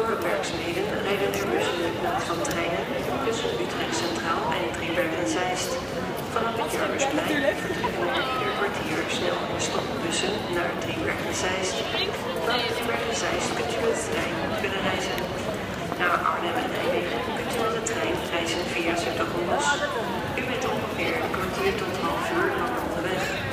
Door werkzaamheden rijden er bussen in plaats van treinen tussen Utrecht Centraal en Driebergen en Zeist. Vanaf het Jarmusplein vertrekken er ieder kwartier snel- en stopbussen naar Driebergen en Zeist. Vanaf Driebergen en Zeist kunt u met de trein kunnen reizen. Naar Arnhem en Nijmegen kunt u met de trein reizen via 's Hertogenbosch. U bent ongeveer een kwartier tot half uur lang onderweg.